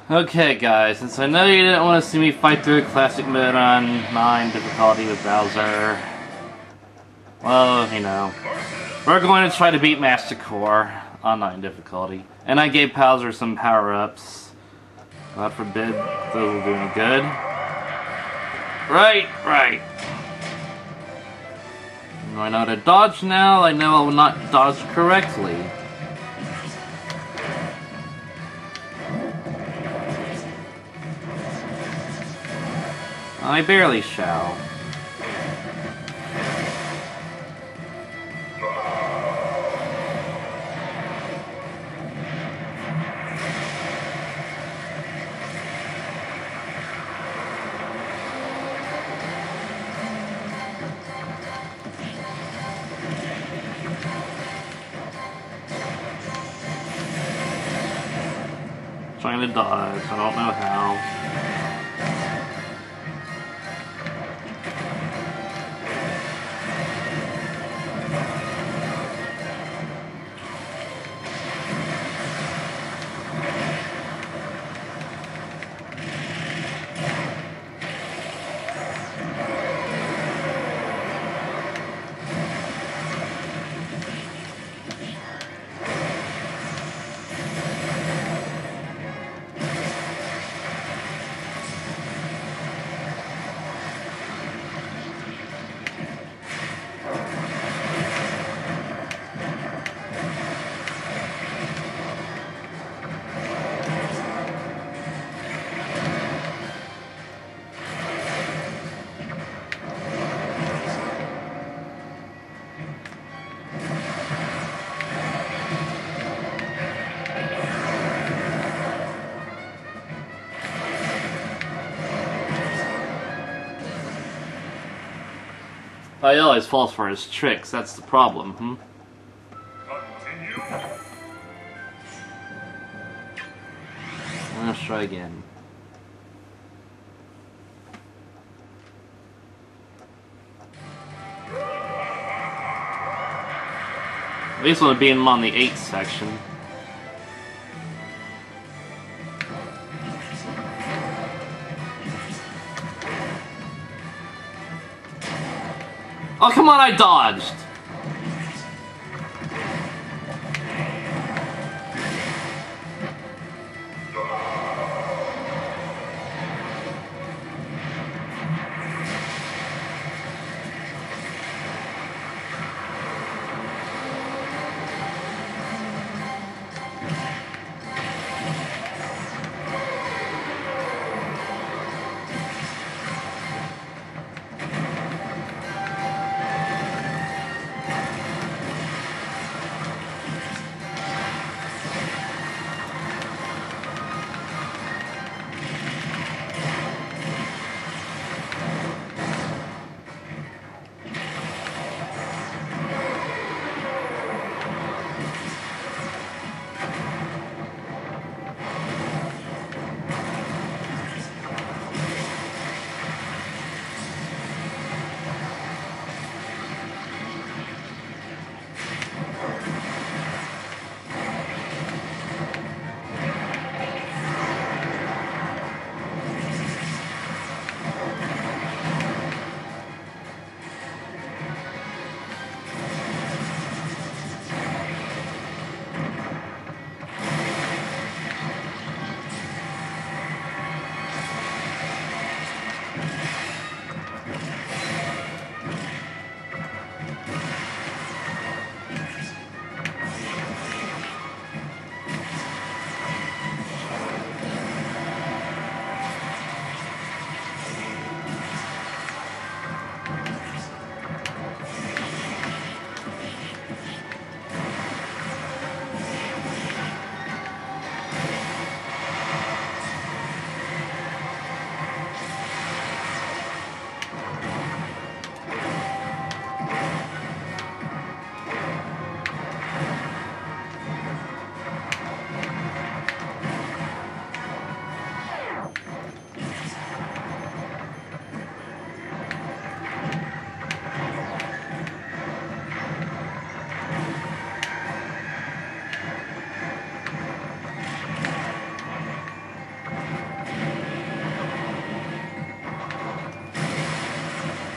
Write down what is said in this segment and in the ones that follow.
Okay guys, since I know you didn't want to see me fight through classic mode on 9 difficulty with Bowser, well, you know, we're going to try to beat Master Core on 9 difficulty. And I gave Bowser some power-ups. God forbid those will do any good. Right. I know how to dodge now, I know I will not dodge correctly. I barely shall. Trying to dodge, I don't know how. He always falls for his tricks, that's the problem, Let's try again. At least want to beat him on the 8th section. Oh, come on, I dodged!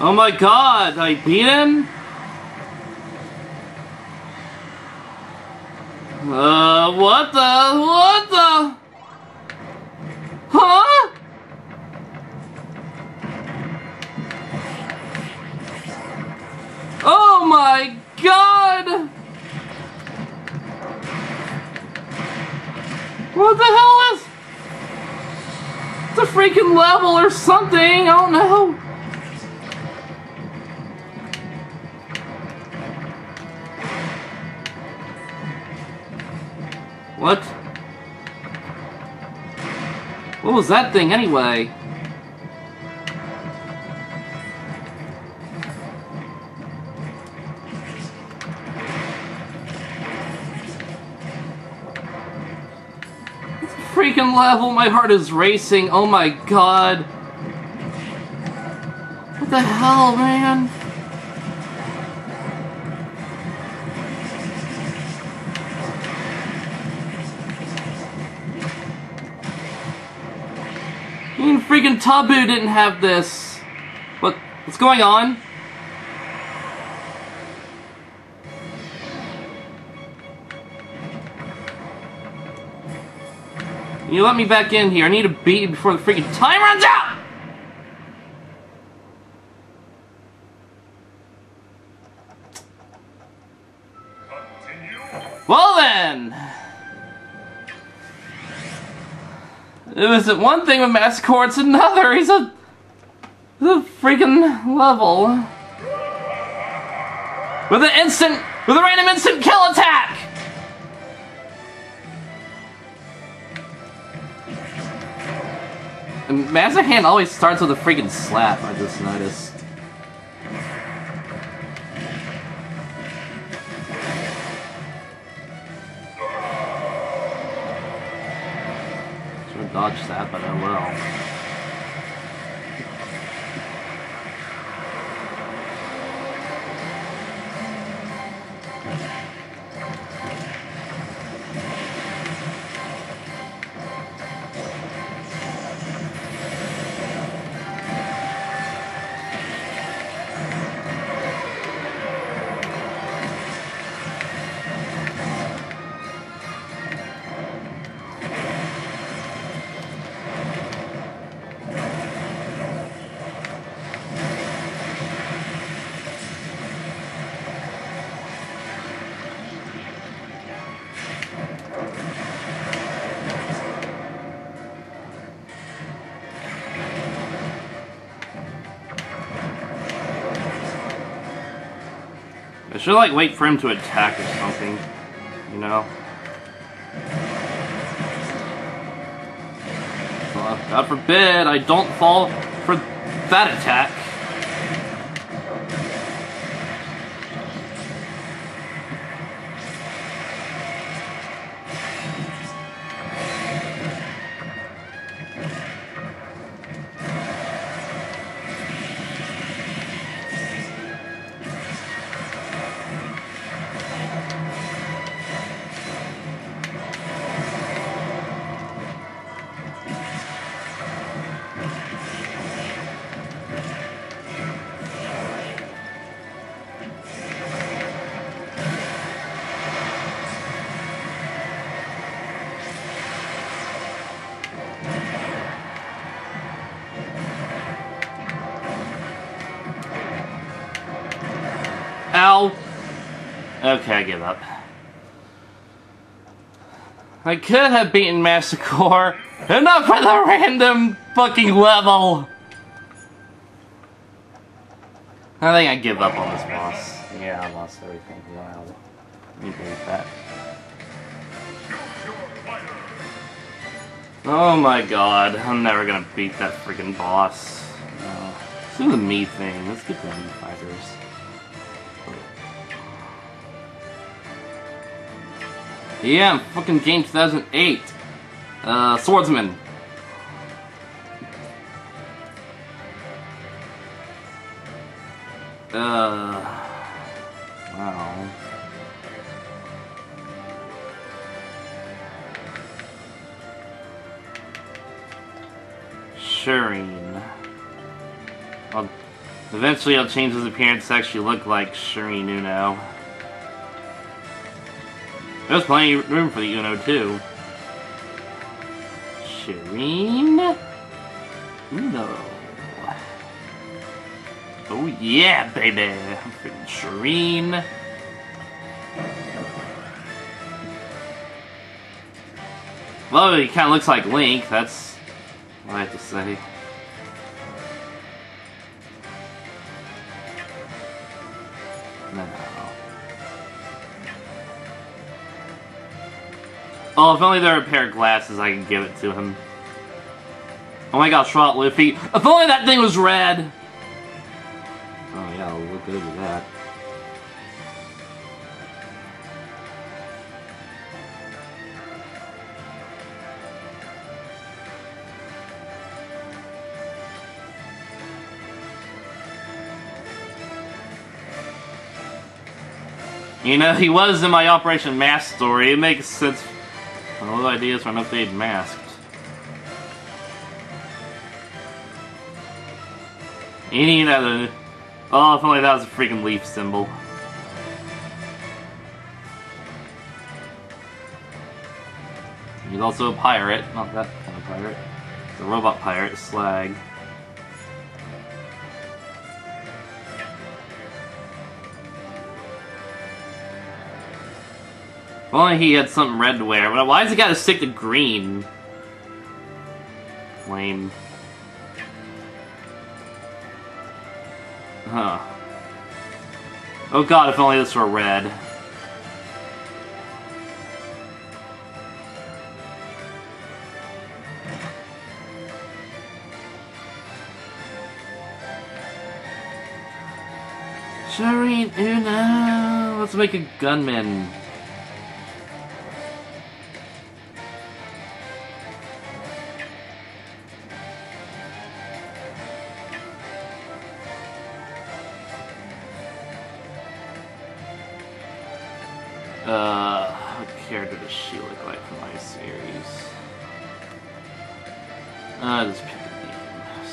Oh my god, I beat him? What the? Huh? Oh my god! What the hell is... It's a freaking level or something, I don't know. What? What was that thing anyway? Freaking level, my heart is racing, oh my god. What the hell, man? Even freaking Tabu didn't have this. What's going on? You let me back in here. I need to beat you before the freaking time runs out! Well then! It was one thing with Massacre, it's another. He's a freaking level. With a random instant kill attack! And Master Hand always starts with a freaking slap, I just noticed. Should have dodged that, but I will. I should like wait for him to attack or something, you know? Well, God forbid I don't fall for that attack. Ow! Okay, I give up. I could have beaten Massacre, and not for the random fucking level! I think I give up on this boss. Yeah, I lost everything. Wow. You believe that. Oh my god, I'm never gonna beat that freaking boss. No. Let's do the me thing. Let's get the me fighters. Yeah, fucking game 2008. Swordsman. Wow. Shireen. Eventually he'll change his appearance to actually look like Shireen Uno. There's plenty of room for the Uno too. Shireen Uno. Oh yeah, baby! I'm freaking Shireen. Well, he kind of looks like Link, that's what I have to say. No. Oh, if only there were a pair of glasses, I could give it to him. Oh my gosh, Shot Luffy. If only that thing was red! Oh yeah, I'll look good with that. You know, he was in my Operation Mask story. It makes sense. All the ideas for an updated mask. You know, oh, if only that was a freaking leaf symbol. He's also a pirate. Not that kind of pirate. He's a robot pirate, Slag. If only he had something red to wear. But why does he gotta stick to green? Lame. Huh. Oh god, if only this were red. Shireen Uno! Let's make a gunman. What character does she look like from my series? Just pick a name.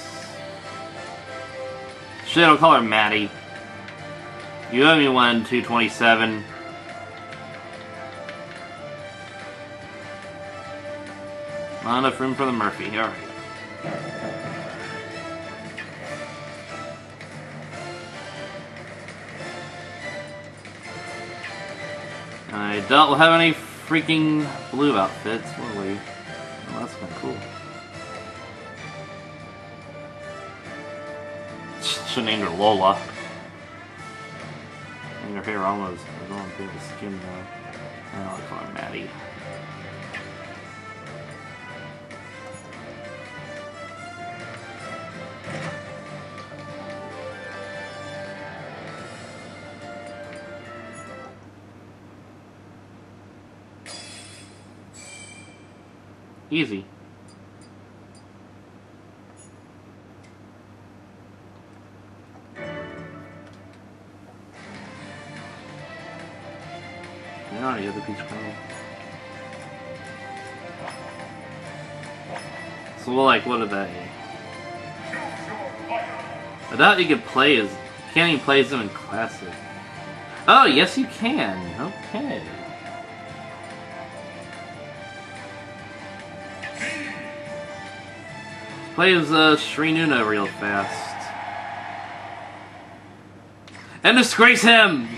Shit, I'll call her Maddie. You owe me one, 227. Not enough room for the Murphy, alright. I don't have any freaking blue outfits, will we? Oh, that's kind of cool. Should name her Lola. And her hair almost was on bit of skin though. I'll call her Maddie. Easy. No, you have the peach coral. So, like, what are they? I doubt you could play as... You can't even play as them in Classic. Oh, yes you can! Okay. Play as Shireen Uno real fast. And disgrace him!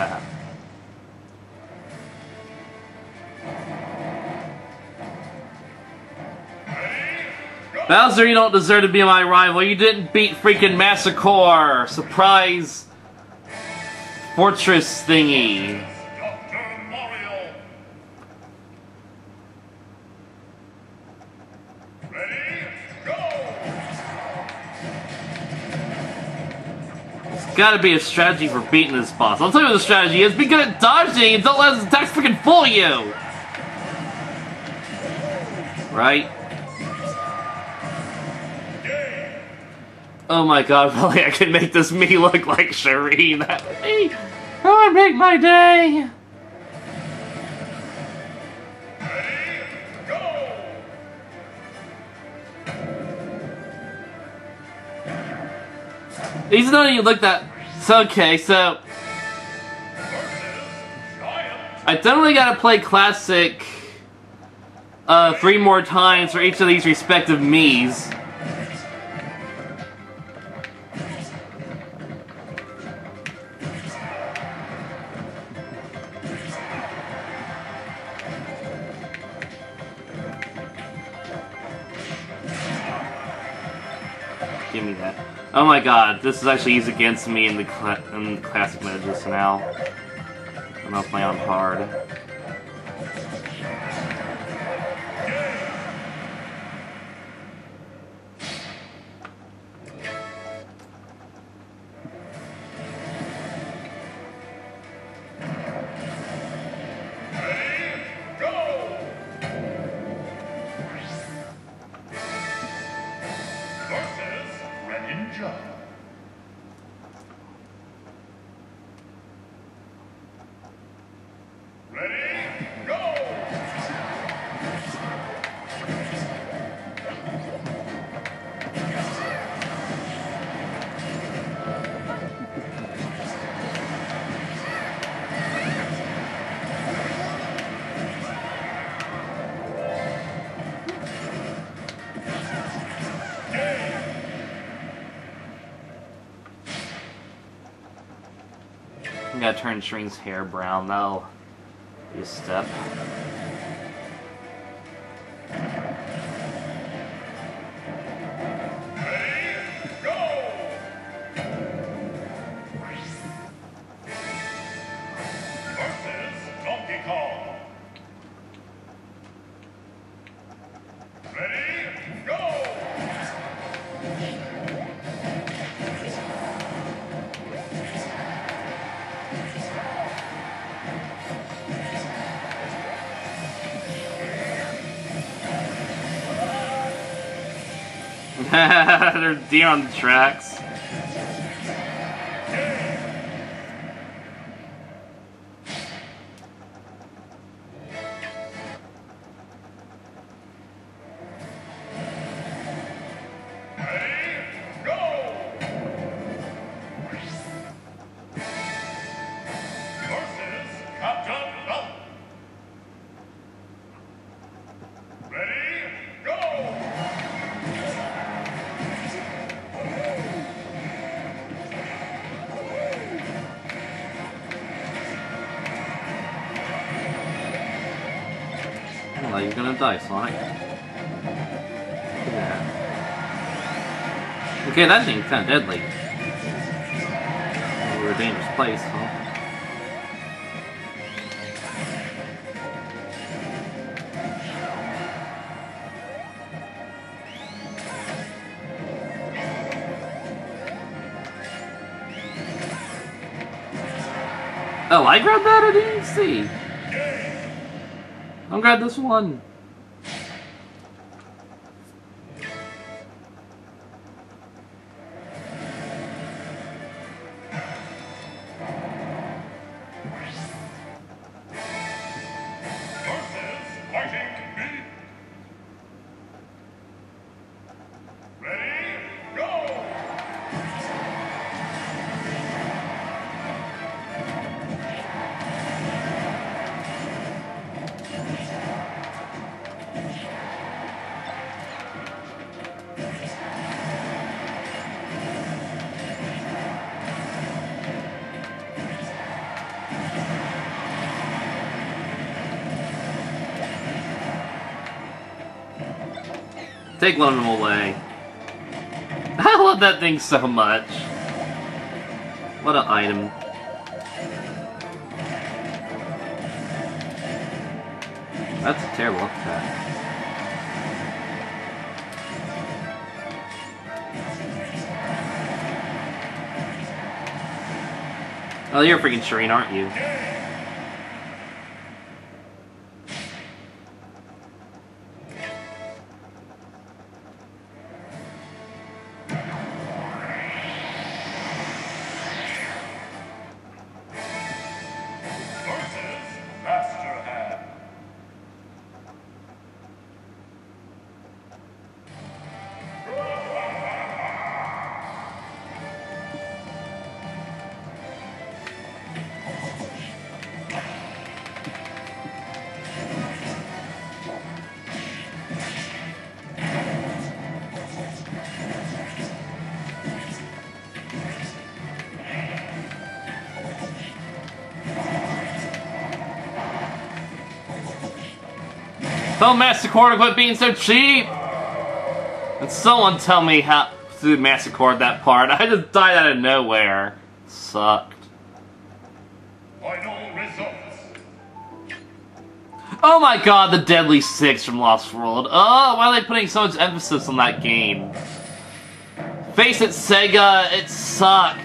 Bowser, you don't deserve to be my rival. You didn't beat freaking Massacre! Surprise fortress thingy. Gotta be a strategy for beating this boss. I'll tell you what the strategy is. Be good at dodging and don't let his attacks freaking fool you! Right? Oh my god, if only I can make this me look like Shireen. That would make my day! Even though you looked at... So, okay, so... I definitely gotta play Classic 3 more times for each of these respective Miis. Give me that. Oh my god, this is actually used against me in the Classic mode just now. I'm not playing on hard. I gotta turn Shrink's hair brown, that'll be a step. They're deer on the tracks. Oh, you're gonna die, Sonic. Yeah. Okay, that thing's kinda deadly. We're a dangerous place, huh? Oh, I grabbed that? I didn't see. I'll grab this one. Take one of them away. I love that thing so much. What an item. That's a terrible attack. Oh, you're freaking Shireen, aren't you? Tell Mastercore to quit being so cheap! And someone tell me how to Mastercore that part. I just died out of nowhere. Sucked. Final results. Oh my god, the Deadly Six from Lost World. Oh, why are they putting so much emphasis on that game? Face it, Sega, it sucked.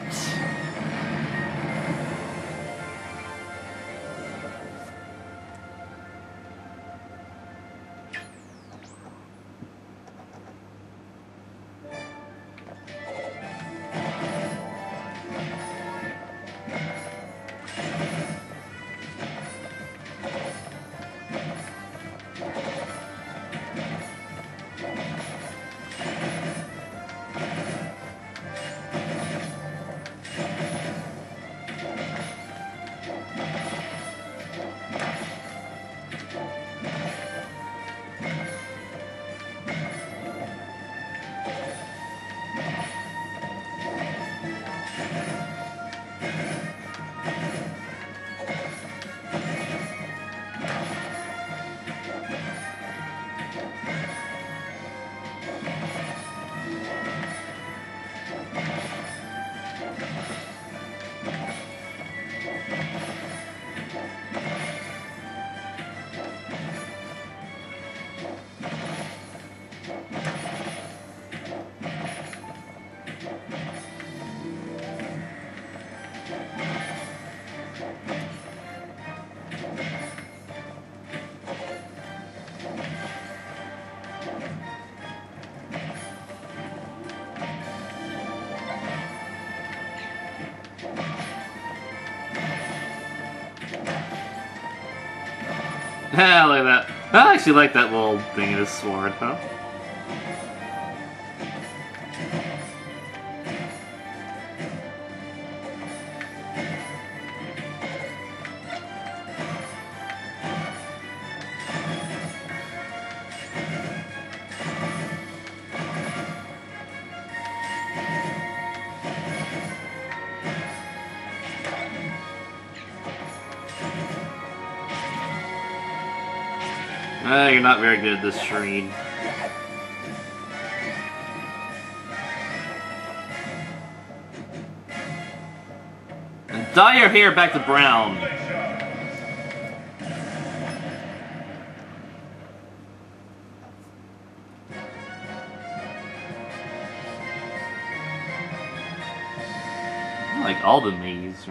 Yeah, look at that. I actually like that little thing in his sword, huh? You're not very good at this Shreed. And dye your hair back to brown. I like all the Miis.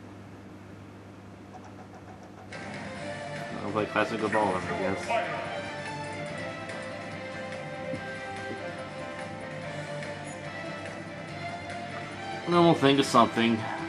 I'll play classic with all of them, I guess. And then we'll think of something.